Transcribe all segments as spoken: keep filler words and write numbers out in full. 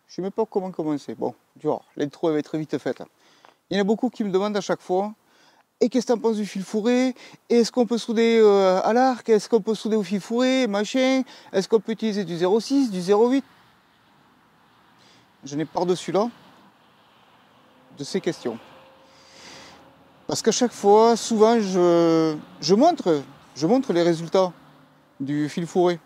Je sais même pas comment commencer. Bon, tu vois, l'intro va être vite faite. Il y en a beaucoup qui me demandent à chaque fois, et qu'est-ce que tu en penses du fil fourré? Est-ce qu'on peut souder euh, à l'arc? Est-ce qu'on peut souder au fil fourré? Machin? Est-ce qu'on peut utiliser du zéro six, du zéro huit? Je n'ai par-dessus là de ces questions. Parce qu'à chaque fois, souvent, je, je, montre, je montre les résultats du fil fourré.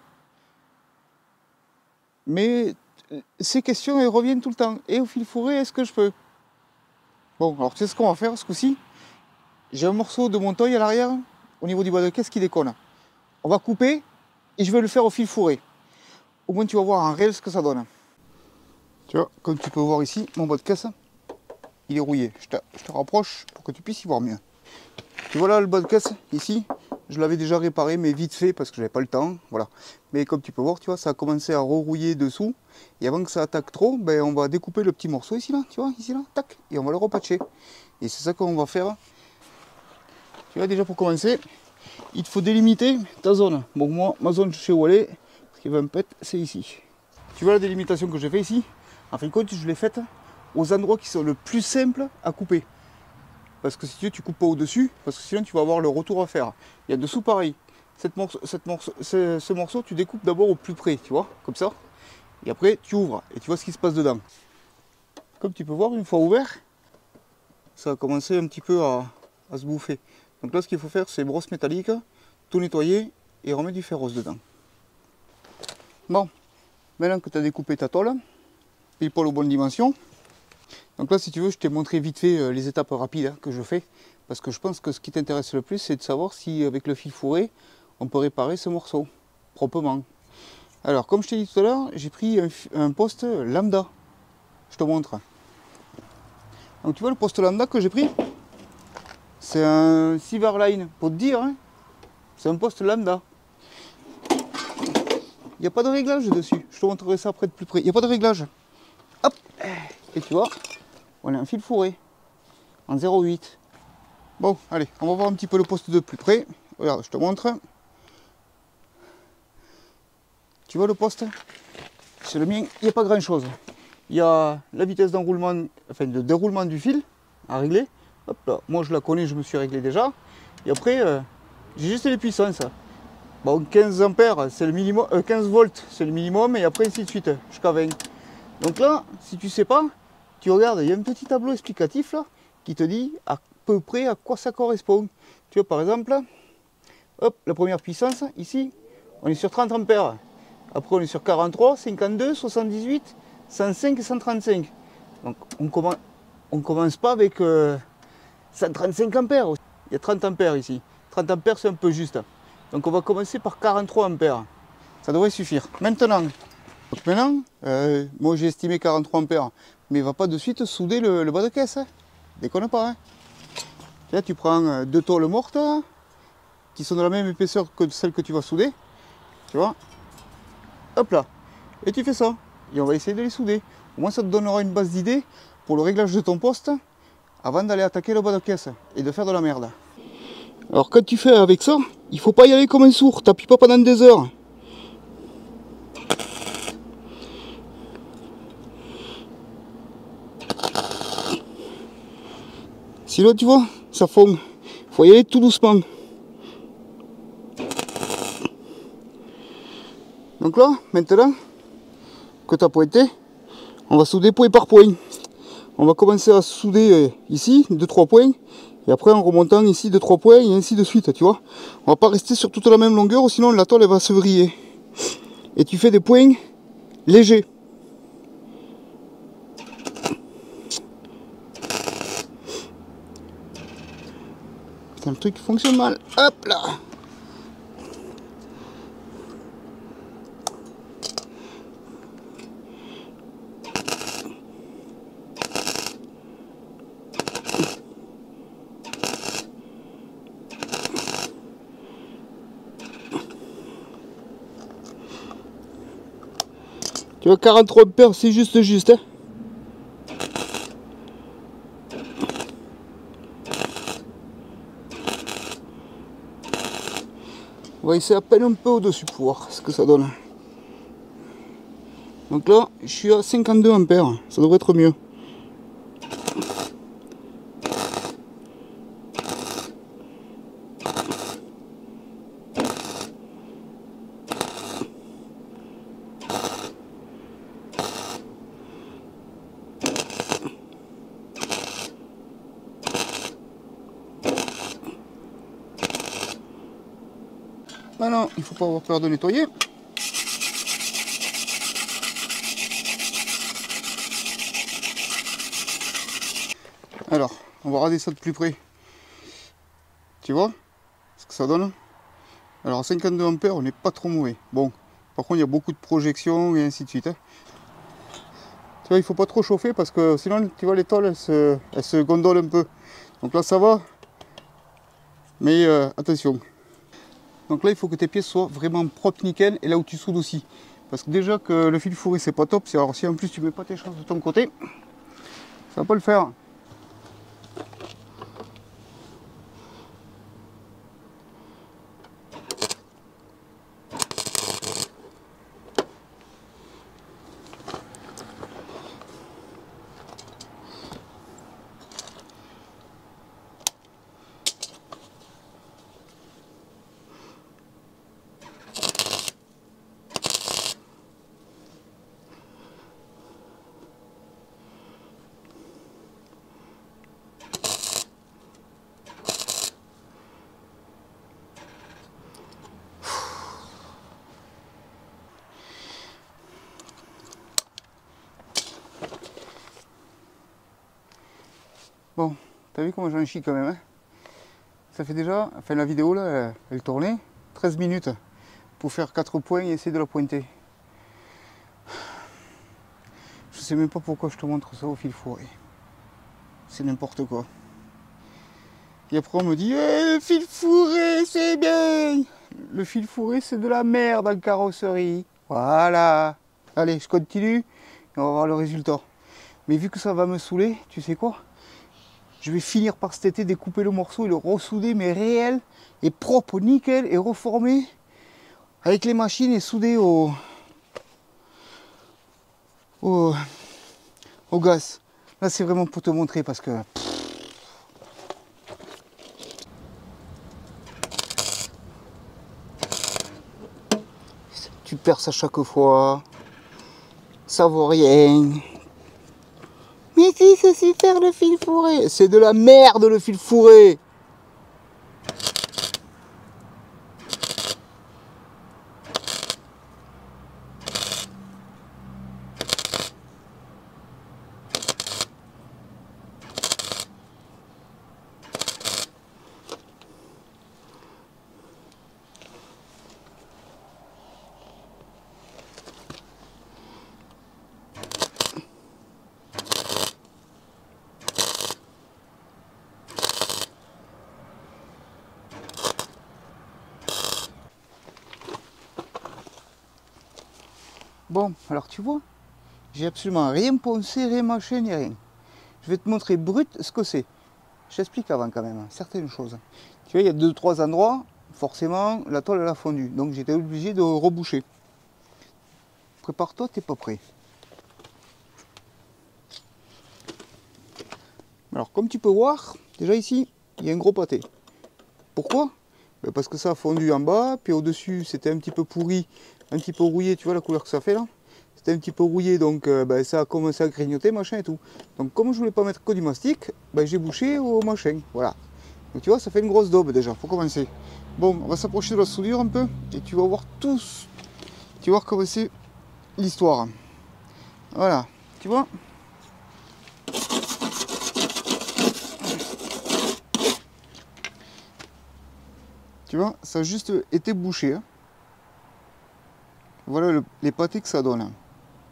Mais ces questions, elles reviennent tout le temps. Et au fil fourré, est-ce que je peux? Bon, alors tu sais ce qu'on va faire ce coup-ci? J'ai un morceau de mon toy à l'arrière, au niveau du bois de caisse qui déconne. On va couper et je vais le faire au fil fourré. Au moins tu vas voir en réel ce que ça donne. Tu vois, comme tu peux voir ici, mon bois de caisse, il est rouillé. Je te, je te rapproche pour que tu puisses y voir mieux. Tu vois là le bois de caisse, ici, je l'avais déjà réparé, mais vite fait parce que j'avais pas le temps. Voilà. Mais comme tu peux voir, tu vois, ça a commencé à rerouiller dessous. Et avant que ça attaque trop, ben, on va découper le petit morceau ici là, tu vois, ici là, tac, et on va le repatcher. Et c'est ça qu'on va faire. Tu vois, déjà pour commencer, il te faut délimiter ta zone. Bon, moi, ma zone chez Wallet, ce qui va me pète, c'est ici. Tu vois la délimitation que j'ai fait ici? En fin de compte, je l'ai faite aux endroits qui sont le plus simples à couper. Parce que si tu veux, tu coupes pas au-dessus, parce que sinon tu vas avoir le retour à faire. Il y a dessous pareil. Cette morceau, cette morceau, ce, ce morceau, tu découpes d'abord au plus près, tu vois, comme ça. Et après, tu ouvres et tu vois ce qui se passe dedans. Comme tu peux voir, une fois ouvert, ça a commencé un petit peu à, à se bouffer. Donc là, ce qu'il faut faire, c'est brosse métallique, tout nettoyer et remettre du ferrose dedans. Bon, maintenant que tu as découpé ta tôle, pile poil aux bonnes dimensions. Donc là, si tu veux, je t'ai montré vite fait euh, les étapes rapides hein, que je fais. Parce que je pense que ce qui t'intéresse le plus, c'est de savoir si avec le fil fourré, on peut réparer ce morceau proprement. Alors, comme je t'ai dit tout à l'heure, j'ai pris un, un poste lambda. Je te montre. Donc tu vois le poste lambda que j'ai pris? C'est un Silverline, pour te dire, hein, c'est un poste lambda. Il n'y a pas de réglage dessus. Je te montrerai ça après de plus près. Il n'y a pas de réglage. Hop. Et tu vois, on a un fil fourré en zéro huit. Bon, allez, on va voir un petit peu le poste de plus près. Regarde, je te montre. Tu vois le poste? C'est le mien, il n'y a pas grand chose. Il y a la vitesse d'enroulement, enfin de déroulement du fil à régler. Hop là, moi je la connais, je me suis réglé déjà. Et après, euh, j'ai juste les puissances. Bon, quinze ampères, c'est le minimum, euh, quinze volts, c'est le minimum, et après ainsi de suite, jusqu'à vingt. Donc là, si tu sais pas, tu regardes, il y a un petit tableau explicatif là, qui te dit à peu près à quoi ça correspond. Tu vois, par exemple, hop, la première puissance, ici, on est sur trente ampères. Après, on est sur quarante-trois, cinquante-deux, soixante-dix-huit, cent cinq et cent trente-cinq. Donc, on commence, on commence pas avec euh, cent trente-cinq ampères. Il y a trente ampères ici. trente ampères, c'est un peu juste. Donc, on va commencer par quarante-trois ampères. Ça devrait suffire. Maintenant, donc maintenant euh, moi j'ai estimé quarante-trois ampères, mais il ne va pas de suite souder le, le bas de caisse. Hein. Déconne pas. Hein. Là, tu prends euh, deux tôles mortes, hein, qui sont de la même épaisseur que celle que tu vas souder. Tu vois? Hop là. Et tu fais ça. Et on va essayer de les souder. Au moins, ça te donnera une base d'idée pour le réglage de ton poste avant d'aller attaquer le bas de caisse et de faire de la merde. Alors, quand tu fais avec ça, il faut pas y aller comme un sourd. T'appuies pas pendant des heures. Sinon, tu vois, ça fond. Il faut y aller tout doucement. Donc là, maintenant que tu as pointé, on va souder point par point. On va commencer à souder euh, ici, deux trois points. Et après, en remontant ici, deux trois points, et ainsi de suite, tu vois. On va pas rester sur toute la même longueur, sinon la tôle, elle va se vriller. Et tu fais des points légers. Putain, le truc fonctionne mal. Hop là! Tu vois, quarante-trois ampères, c'est juste juste. Hein. On va essayer à peine un peu au-dessus pour voir ce que ça donne. Donc là, je suis à cinquante-deux ampères, ça devrait être mieux. Maintenant, il ne faut pas avoir peur de nettoyer. Alors, on va regarder ça de plus près. Tu vois ce que ça donne? Alors, à cinquante-deux ampères, on n'est pas trop mauvais. Bon, par contre, il y a beaucoup de projections et ainsi de suite. Hein. Tu vois, il ne faut pas trop chauffer parce que sinon, tu vois, les tôles, elles se, elles se gondolent un peu. Donc là, ça va. Mais euh, attention. Donc là, il faut que tes pièces soient vraiment propres, nickel, et là où tu soudes aussi. Parce que déjà que le fil fourré, c'est pas top. Alors si en plus tu mets pas tes chances de ton côté, ça va pas le faire. Bon, t'as vu comment j'en chie quand même, hein? Ça fait déjà, enfin la vidéo là, elle tournait treize minutes pour faire quatre points et essayer de la pointer. Je sais même pas pourquoi je te montre ça au fil fourré. C'est n'importe quoi. Et après on me dit eh, le fil fourré c'est bien. Le fil fourré c'est de la merde en carrosserie. Voilà. Allez, je continue et on va voir le résultat. Mais vu que ça va me saouler, tu sais quoi? Je vais finir par cet été découper le morceau et le ressouder, mais réel et propre, nickel, et reformer avec les machines et souder au, au, au gaz. Là, c'est vraiment pour te montrer parce que... Tu perces à chaque fois, ça vaut rien. Mais si, c'est super le fil fourré. C'est de la merde le fil fourré. Bon, alors tu vois, j'ai absolument rien poncé, rien mâché, ni rien. Je vais te montrer brut ce que c'est. Je t'explique avant quand même, certaines choses. Tu vois, il y a deux trois endroits, forcément, la toile elle a fondu. Donc j'étais obligé de reboucher. Prépare-toi, t'es pas prêt. Alors comme tu peux voir, déjà ici, il y a un gros pâté. Pourquoi? Ben parce que ça a fondu en bas, puis au-dessus c'était un petit peu pourri, un petit peu rouillé, tu vois la couleur que ça fait là? C'était un petit peu rouillé, donc euh, ben, ça a commencé à grignoter, machin et tout. Donc comme je voulais pas mettre que du mastic, ben, j'ai bouché au machin, voilà. Donc tu vois, ça fait une grosse daube déjà, pour commencer. Bon, on va s'approcher de la soudure un peu, et tu vas voir tous, tu vas voir comment c'est l'histoire. Voilà, tu vois? Tu vois, ça a juste été bouché. Hein. Voilà le, les pâtés que ça donne. Hein.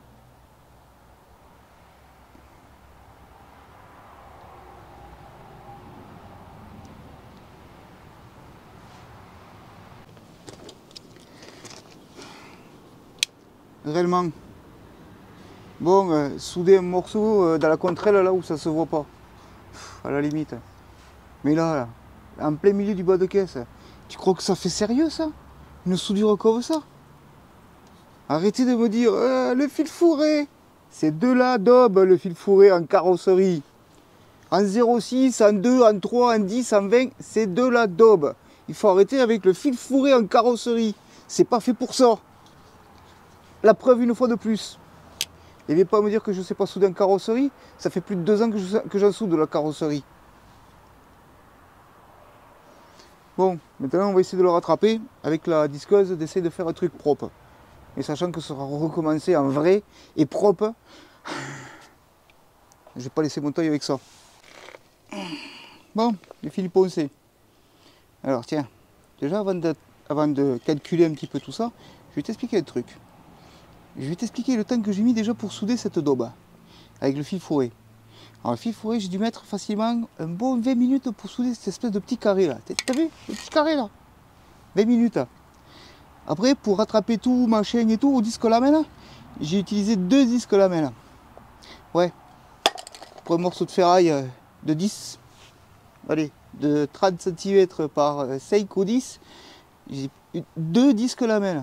Réellement. Bon, euh, souder un morceau euh, dans la contrelle là où ça se voit pas. Pff, à la limite. Mais là, là, en plein milieu du bas de caisse, tu crois que ça fait sérieux ça? Une soudure comme ça? Arrêtez de me dire euh, le fil fourré. C'est de la daube le fil fourré en carrosserie. En zéro six, en deux, en trois, en dix, en vingt, c'est de la daube. Il faut arrêter avec le fil fourré en carrosserie. C'est pas fait pour ça. La preuve une fois de plus. Et viens pas me dire que je ne sais pas souder en carrosserie. Ça fait plus de deux ans que je- que j'en soude de la carrosserie. Bon, maintenant on va essayer de le rattraper avec la disqueuse, d'essayer de faire un truc propre. Et sachant que ça sera recommencé en vrai et propre, je vais pas laisser mon toy avec ça. Bon, les fils poncés. Alors tiens, déjà avant de, avant de calculer un petit peu tout ça, je vais t'expliquer un truc. Je vais t'expliquer le temps que j'ai mis déjà pour souder cette daube avec le fil fourré. Alors le fil fourré, j'ai dû mettre facilement un bon vingt minutes pour souder cette espèce de petit carré là. T'as vu, le petit carré là, vingt minutes. Après, pour rattraper tout, ma chaîne et tout, au disque lamelle, j'ai utilisé deux disques lamelles. Ouais, pour un morceau de ferraille de dix, allez, de trente centimètres par cinq ou dix, j'ai eu deux disques lamelles.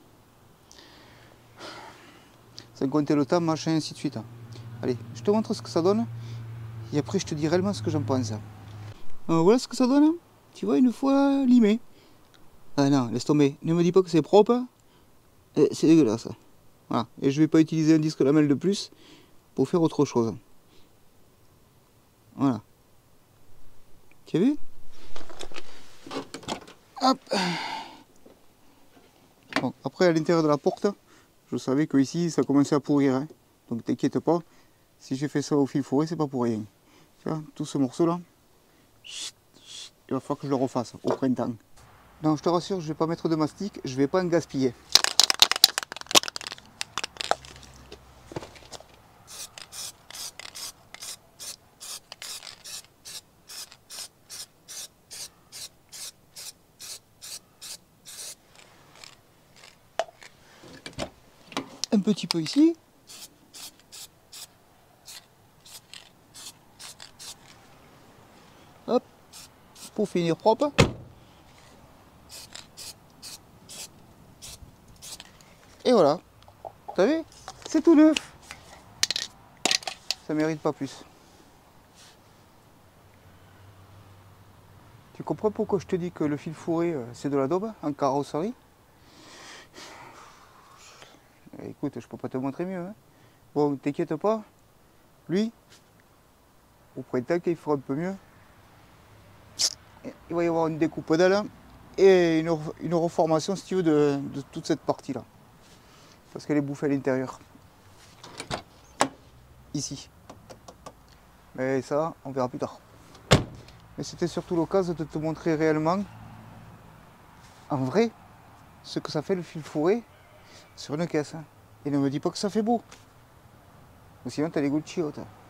Sans compter le temps, machin, ainsi de suite. Allez, je te montre ce que ça donne, et après je te dis réellement ce que j'en pense. Alors, voilà ce que ça donne, tu vois, une fois limé. Ah non, laisse tomber, ne me dis pas que c'est propre, c'est dégueulasse. Voilà, et je vais pas utiliser un disque lamelle de plus pour faire autre chose. Voilà. Tu as vu? Hop. Bon, après à l'intérieur de la porte, je savais que ici ça commençait à pourrir. Hein. Donc t'inquiète pas, si j'ai fait ça au fil fourré, c'est pas pour rien. Tu vois, tout ce morceau là, il va falloir que je le refasse au printemps. Non, je te rassure, je vais pas mettre de mastic, je vais pas en gaspiller. Un petit peu ici. Hop, pour finir propre. Et voilà, t'as vu? C'est tout neuf. Ça mérite pas plus. Tu comprends pourquoi je te dis que le fil fourré c'est de la daube en carrosserie? Écoute, je peux pas te montrer mieux. Hein. Bon, t'inquiète pas, lui, au printemps, il fera un peu mieux. Il va y avoir une découpe d'aile et une, une reformation, si tu veux, de, de toute cette partie-là. Parce qu'elle est bouffée à l'intérieur. Ici. Mais ça, on verra plus tard. Mais c'était surtout l'occasion de te montrer réellement, en vrai, ce que ça fait le fil fourré sur une caisse. Et ne me dis pas que ça fait beau. Ou sinon, t'as les goûts de chiottes.